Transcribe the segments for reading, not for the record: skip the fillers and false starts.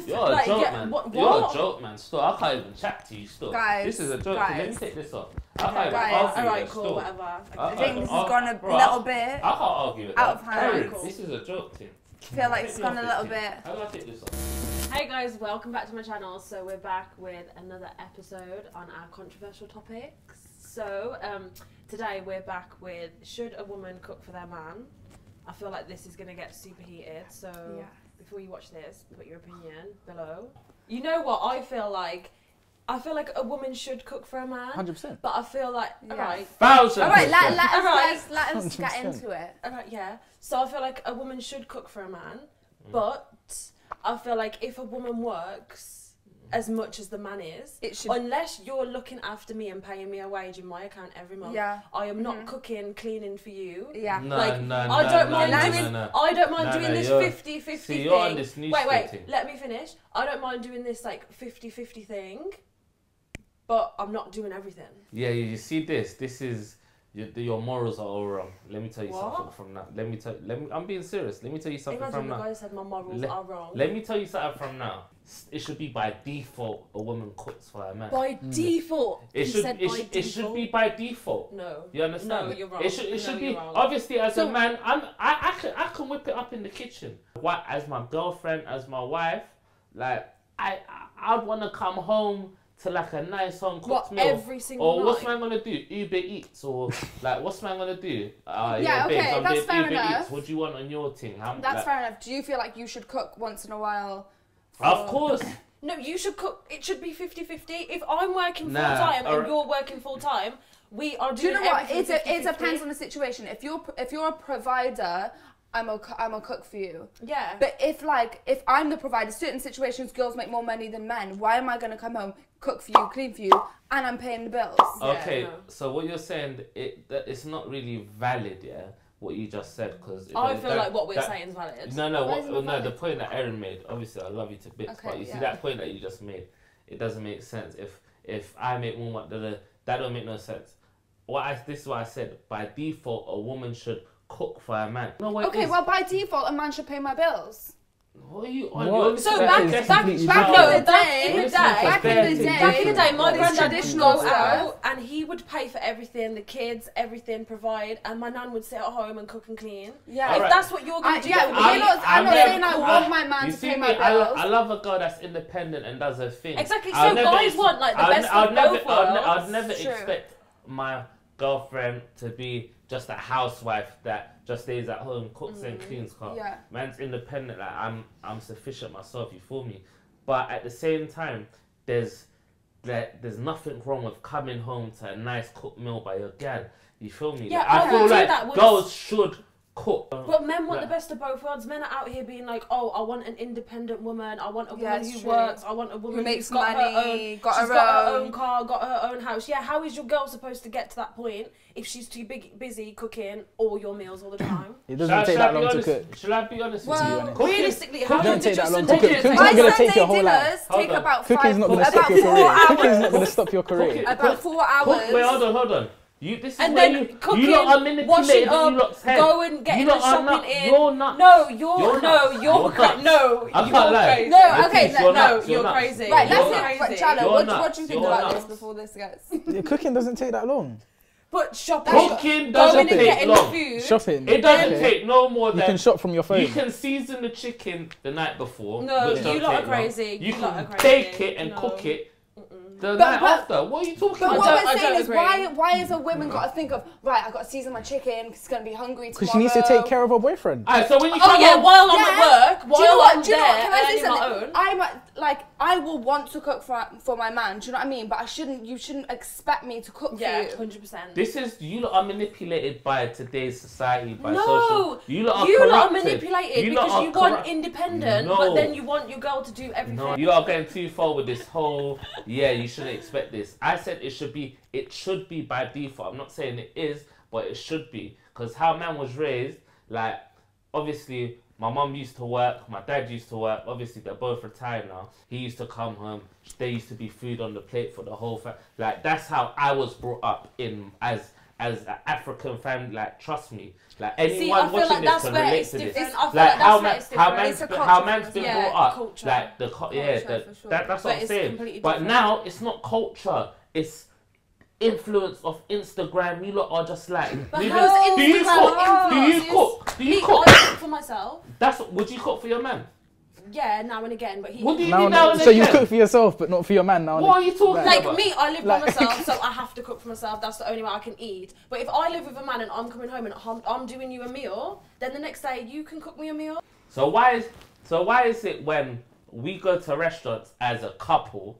You're a joke, man. You're a joke, man. Still, I can't even chat to you. Still, guys, this is a joke. guys. Let me take this off. I can't even Guys, argue alright, with cool, still. whatever. I think this has gone a little bit I can't argue with out that. of hand. Aaron, Cool. this is a joke thing. I feel like it's gone a little bit. How do I take this off? Hey guys, welcome back to my channel. So we're back with another episode on our controversial topics. So today we're back with, should a woman cook for their man? I feel like this is going to get super heated. So Yeah. before you watch this, put your opinion below. You know what I feel like? I feel like a woman should cook for a man. 100%. But I feel like, Yeah. alright. 1,000%. All right, let Alright. us get 100%. into it. Alright, yeah. So I feel like a woman should cook for a man, but I feel like if a woman works as much as the man is, It should. unless you're looking after me and paying me a wage in my account every month, Yeah. I am not cooking, cleaning for you. Yeah. No, Like, no, I don't mind no, doing. no. I don't mind No, doing no, this you're- 50-50 See, thing. you're on this niche wait, thing. let me finish. I don't mind doing this like 50-50 thing, but I'm not doing everything. Yeah, you see this. This is your morals are all wrong. Let me tell you What? something from now. I'm being serious. Let me tell you something Imagine from the now. guy said my morals are wrong. Let me tell you something from now. It should be by default a woman cooks for a man. By default. It He should. said It by should. It should default. be by default. No. You understand? No, you're wrong. It should. It No, should be you're wrong. obviously as So- a man. I can whip it up in the kitchen. What as my girlfriend, as my wife, like I'd want to come home to like a nice home cooked What, meal. every single Or night? what's man gonna do? Uber Eats or like what's man gonna do? Yeah, babes, okay, I'm that's doing fair Uber enough. Eats. What do you want on your thing? That's like, fair enough. Do you feel like you should cook once in a while? Of course. No, you should cook. It should be 50-50. If I'm working full Nah, time and alright. you're working full time, we are Do you doing know what? everything It 50-50. depends on the situation. If you're a provider, I'm a cook for you. Yeah. But if I'm the provider, certain situations girls make more money than men. Why am I gonna come home, cook for you, clean for you, and I'm paying the bills? Okay, no. so what you're saying, it's not really valid, yeah. What you just said, because I feel like what we're saying is valid. No, Why isn't it the valid? point that Erin made. Obviously, I love you to bits, Okay, but you see yeah. that point that you just made. It doesn't make sense. If I make more, that don't make no sense. This is what I said. By default, a woman should cook for a man. No, Okay, well by default, a man should pay my bills. What are you on? What? You're So listening back to is this- completely in different. the Listen to day, Back in the day, my It's granddad would traditional go stuff. out and he would pay for everything, the kids, everything, provide, and my nan would sit at home and cook and clean. Yeah. If Alright. that's what you're going to do, I'm not saying I want my man You to see pay me, my bills. I love a girl that's independent and does her thing. Exactly, I'll so never guys ex- want, like, the I'll- best I'll of never, both I'll worlds. never True. expect my girlfriend to be just a housewife that just stays at home, cooks and cleans. Yeah. Man's independent. Like I'm sufficient myself. You feel me? But at the same time, there's nothing wrong with coming home to a nice cooked meal by your gal. You feel me? Yeah, Like, I I feel would do like that with- girls should cook. But men want Like- the best of both worlds. Men are out here being like, oh, I want an independent woman. I want a Yeah, woman it's who true. works. I want a woman Who makes who's got money, her own, got she's her got her own. own car, got her own house. Yeah, how is your girl supposed to get to that point if she's too busy cooking all your meals all the time? It doesn't take that long to cook. Shall I be honest Well, with you? Well, Cooking- Realistically, how It long don't did take your that long to Sunday cook. dinner Cooking's take? not gonna take your whole life. dinners Hold take on. about Cooking's not going to about stop your 4 career. hours. Cooking's not going to stop your career. Cooking- About 4 hours. Wait, hold on. This is And where then you cooking, lot are washing manipulating up, you lot's head. go and getting You the lot are shopping not- in. You're not. No, you're You're no, nuts. you're You're cra- nuts. no, I you're can't lie. crazy. No, okay, Mettisse, you're no, nuts, you're nuts. crazy. Right, You're let's nuts. hear. Right, crazy. Charlotte, You're what nuts. do you think You're about nuts. this before this gets? Yeah, cooking doesn't take that long. But shopping, Cooking going doesn't and take getting the long. food. Shopping. It doesn't Okay. take no more You than. can shop from your phone. You can season the chicken the night before. No, which you don't lot are take long. crazy. You You lot can are crazy. bake it and No. cook it the night after. What are you talking But about? what I we're don't saying is, agree. why is a woman got to think of, right, I've got to season my chicken, it's going to be hungry tomorrow. Because she needs to take care of her boyfriend. Alright, so when you Oh come yeah, home, while I'm Yeah. at work, Do you know while what? I'm Do you know what? Can I say there earning my something? own. I will want to cook for my man. Do you know what I mean? But you shouldn't expect me to cook Yeah, for you. 100%. this is you lot are manipulated by today's society, by No, social. You lot are you lot are corrupted. manipulated You lot because are you want corrupt- independent, No. but then you want your girl to do everything. No, you are going too far with this whole. Yeah, you shouldn't expect this. I said it should be. It should be by default. I'm not saying it is, but it should be because how man was raised. Like, obviously, my mum used to work. My dad used to work. Obviously, they're both retired now. He used to come home. There used to be food on the plate for the whole family. Like, that's how I was brought up in as as an African family, like trust me, like See, I anyone feel watching like this that's can where relate it's to this. different. I feel Like like how that's man, where it's different. how man's been Yeah, brought up, culture. like the Culture, for sure. that's But what I'm it's saying. completely But different. now it's not culture, it's influence of Instagram. You lot are just like, But leave how's it- do you cook? Instagram Do you influences? cook? Do you Me, cook? I cook for myself. That's would you cook for your man? Yeah, now and again, but he. What do you Now mean and now then. and So you again? cook for yourself, but not for your man now and What are then. you talking Like- about? Like me, I live Like- by myself, so I have to cook for myself. That's the only way I can eat. But if I live with a man and I'm coming home and I'm doing you a meal, then the next day you can cook me a meal. So why is it when we go to restaurants as a couple,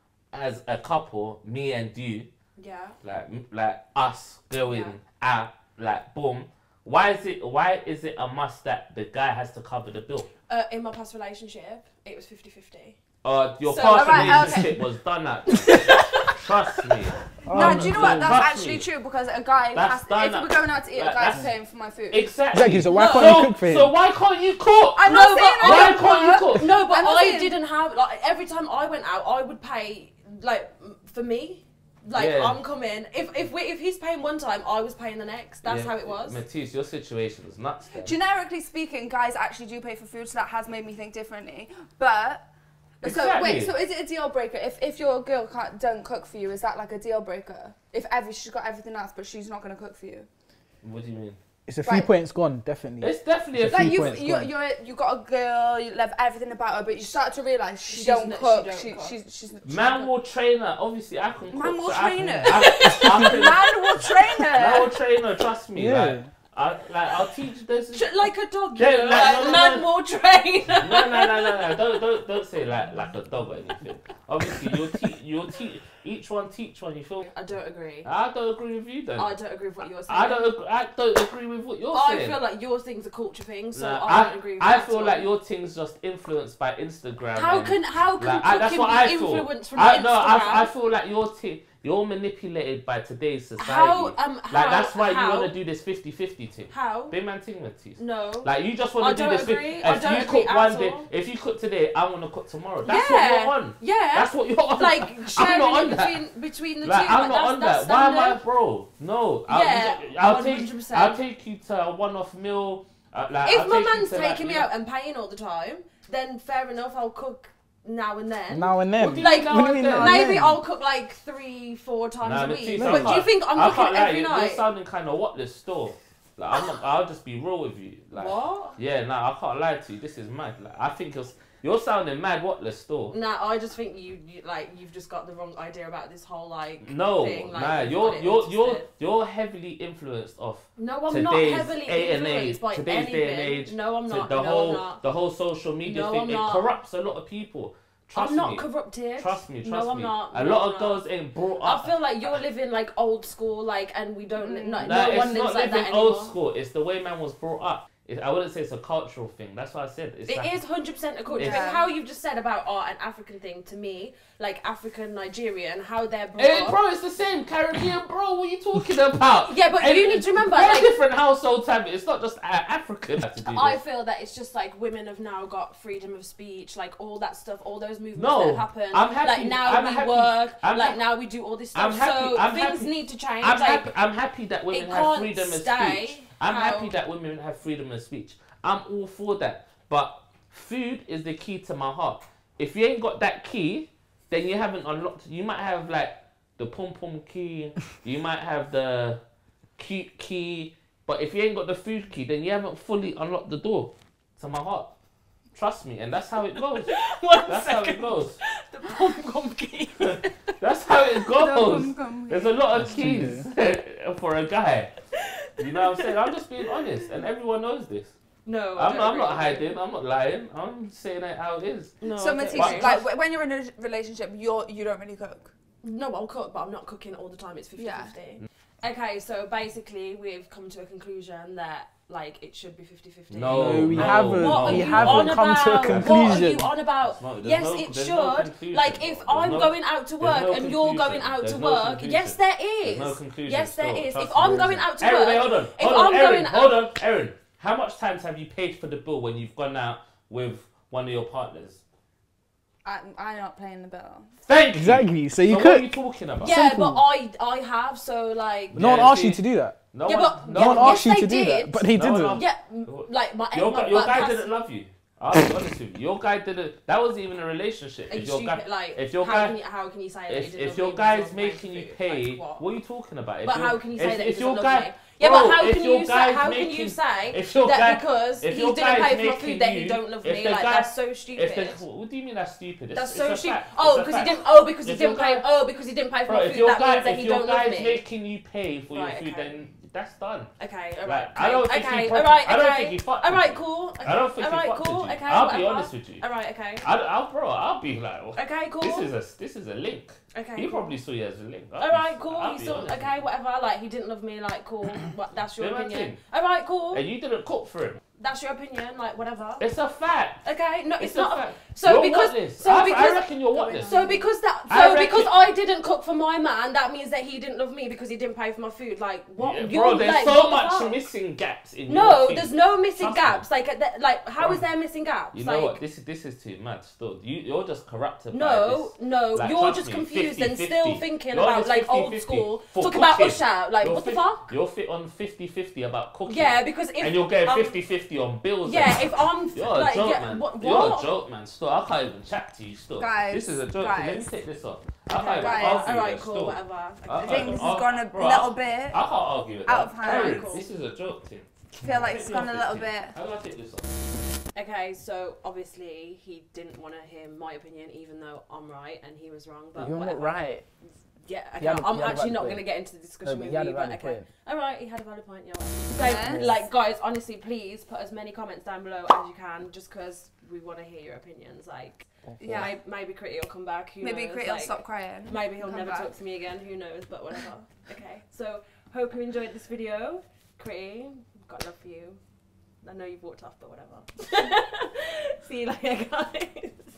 me and you, Yeah. like us going out, like boom, why is it a must that the guy has to cover the bill? In my past relationship, it was 50-50. Your So- past Alright, relationship was done at. Trust me. No, do you know what? That's Trust actually me. true because a guy That's has. done If up. we're going out to eat, a Like, guy's that's- paying for my food. Exactly. So why can't you cook for him? So why can't you cook? I'm No, not saying but I why don't can't you cook. cook? No, but I'm not I saying- didn't have, like, every time I went out, I would pay, like, for me. Like, Yeah. I'm coming. If he's paying one time, I was paying the next. That's Yeah, how it was. Mettisse, your situation is nuts then. Generically speaking, guys actually do pay for food, so that has made me think differently. But so Exactly. wait, so is it a deal breaker if your girl don't cook for you? Is that like a deal breaker? If she's got everything else, but she's not going to cook for you. What do you mean? It's a few Right. points gone, definitely. It's definitely a It's a few Like few points. points. you got a girl, you love everything about her, but you start to realise she She's don't not- cook. she don't cook. She's Man will train her. Obviously, I can cook. Man will so I train can- her. I can- Man will train Man will her. train her. Trust me. Yeah. I'll teach this. Like a dog, Yeah, you know, like, like, no, man no. will train. No. Don't say like a dog or anything. Obviously, you'll teach. Each one teach one. You feel? I don't agree. I don't agree with you then. I don't agree with what you're saying. I don't agree with what you're I saying. feel like your thing's a culture thing, so Nah, I don't agree with I that feel at like all. your thing's just influenced by Instagram. How and- can like, cooking that's what be I feel. influenced from I Instagram? feel like you're manipulated by today's society. How like that's why how? you want to do this 50-50 thing. How? Big man thing, Mettisse. No. Like you just I want to do don't this. agree. I If don't you agree cook at one day, all. if you cook today, I want to cook tomorrow. That's Yeah. what you're on. Yeah. That's what you're on. Like I'm sharing not on it that. between the Like two. I'm not on that's that. Why am I, standard. bro? No. Yeah, I'll 100%. I'll take you to a one-off meal. Like, If I'll my take you man's to, like, taking me you know- out and paying all the time, then fair enough, I'll cook now and then. Now and then. What do you Like, mean now what do you and mean then? now and Maybe then? I'll cook like 3-4 times Nah, a Mettisse, week. I But do you can't- think I'm I cooking can't lie, every You're night? sounding kind of what this store. Like I'll just be real with you. Like, What? Yeah, I can't lie to you. This is mad. Like I think you're sounding mad. What the store? Nah, I just think you've just got the wrong idea about this whole like No, thing. Like, nah. you've got it twisted. You're heavily influenced off No, I'm not today's heavily day and influenced age. by Today's anything. day and age. No, I'm not. The No, whole I'm not. the whole social media No, thing. I'm It not. corrupts a lot of people. Trust I'm not me. corrupted. Trust me. No, I'm me. not. A No, lot I'm of not. girls ain't brought up. I feel like you're living like old school, like, and we don't. No, No, no it's one lives not like living that old anymore. school. It's the way man was brought up. I wouldn't say it's a cultural thing. That's what I said. It's It like, is 100% a culture It's- thing. How you've just said about an African thing to me, like African Nigerian, how they're brought Hey, up. bro, it's the same Caribbean, bro. What are you talking about? Yeah, but you need to remember, they're like- different household time. It's not just African that to do I this. feel that it's just like women have now got freedom of speech, like all that stuff, all those movements No, that have happened. I'm happy- Like now I'm we happy- work, I'm like happy- now we do all this I'm stuff. happy- So I'm things happy- need to change. I'm happy that women it have can't freedom of stay speech. I'm how- happy that women have freedom of speech. I'm all for that. But food is the key to my heart. If you ain't got that key, then you haven't unlocked. You might have like the pom pom key. You might have the cute key. But if you ain't got the food key, then you haven't fully unlocked the door to my heart. Trust me, and that's how it goes. That's how it goes. The pom-pom key. That's how it goes. Come. There's a lot of keys for a guy. You know what I'm saying? I'm just being honest, and everyone knows this. No, I'm not hiding. I'm not lying. I'm saying it how it is. No, So I don't Mettisse, agree. like when you're in a relationship, you don't really cook. No, I'll cook, but I'm not cooking all the time. It's 50-50. Yeah. Okay, so basically we've come to a conclusion that like it should be 50-50. No, No, we no, haven't. What are We you haven't on come to a about? conclusion. What are you on about? It's not- there's Yes, no- it there's no should. conclusion, Like if bro. I'm There's no- going out to there's work no and you're conclusion. going out There's to no work, conclusion. yes there There's is. no conclusion Yes there still, is. trust If me. I'm going out to Erin, work, wait, hold on. if Hold on, I'm Erin, going hold on, Erin. How much times have you paid for the bill when you've gone out with one of your partners? I'm not paying the bill. Thank you. Exactly. So you So what are could. you talking about? Yeah, Simple. but I have, so like. No one Yeah, asked you see- to do that. No Yeah, one, but- no yeah, No one one asked you yes, to they do that, did. but he No one didn't. Yeah, like my Your guy past- didn't love you. I'll be honest with you. Your guy didn't. That wasn't even a relationship. Are you If your stupid? guy, Like, if your how guy, can you, how can you say that he if didn't love your me because guy's he wasn't paying making for you food? pay, Like, what are you talking about? If But your- how can you say if- that he if your doesn't guy, love me? Yeah, bro, but how if can your you say? guy's How can you making- say if your that guy- because if he your didn't guy's pay for my making food that he you- don't love if me? the Like guy- that's so If stupid. the, what do you mean that's stupid? That's It's so a stupid. fact. Oh, It's a because he fact. didn't. Oh, because he If your didn't pay. guy- Oh, because he didn't pay for Bro, my if food. your That guy, means that if he your don't love guy's me. making you pay for your Right, food, okay. then that's done. Okay, alright. Like, I don't think he okay, fucked- alright, I don't okay. think he fucked Alright, with you. cool. Okay. I don't think he alright, fucked cool. with you. Okay, I'll be whatever. honest with you. Alright, okay. I'll be like, Okay, cool. this is a link. Okay. He cool. probably saw you as a link. Alright, cool. I'll He be still honest with okay, you. whatever. Like he didn't love me. Like cool. What? That's your Do you know what I'm opinion. Alright, cool. And you didn't cook for him. That's your opinion. Like whatever. It's a fact. Okay, no, it's a not. fact. So You're because whatless. so I because reckon you're whatless. so because that I so because reckon- I didn't cook for my man, that means that he didn't love me because he didn't pay for my food. Like what? Yeah, You're bro, there's like, so what the much fuck? missing gaps in No, your thing. there's no missing Trust me. gaps. Like how Bro, is there missing gaps? You like, know what? This is too mad. Still, you're just corrupted. by No, this. no, Like, you're trust just me, confused 50-50. and still thinking You're about just like old 50-50 school. for Talk about cooking. us out. Like You're what the 50 fuck? You're fit on 50-50 about cooking. Yeah, because if and you're getting um, 50-50 on bills. yeah, and if I'm you're a like joke, yeah, man. what? You're a joke, man. Still, I can't even chat to you. Still, Guys, this is a joke. guys. Let me take this off. I Okay, can't even guys, argue alright, with cool, still. whatever. I think this has gone a Bro, little bit. I can't argue with Out that. of hand. Aaron, Cool. this is a joke thing. I feel like it's Take me gone a off little this thing. bit. How do I take this off? Okay, so obviously he didn't want to hear my opinion, even though I'm right and he was wrong. But You're whatever. not right. Yeah, okay. He had a- I'm he had a actually valid not point. going to get into the No, discussion but with he had you, a but valid okay. point. All right, he had a valid point. Yeah. Yes. Like, guys, honestly, please put as many comments down below as you can, just because we want to hear your opinions. Like, Yeah. maybe Critty will come back. Who Maybe knows? Crit will like, stop crying. Maybe he'll Come never back. talk to me again. Who knows? But whatever. Okay. So hope you enjoyed this video, Critty. Got love for you. I know you've walked off, but whatever. See you later, guys.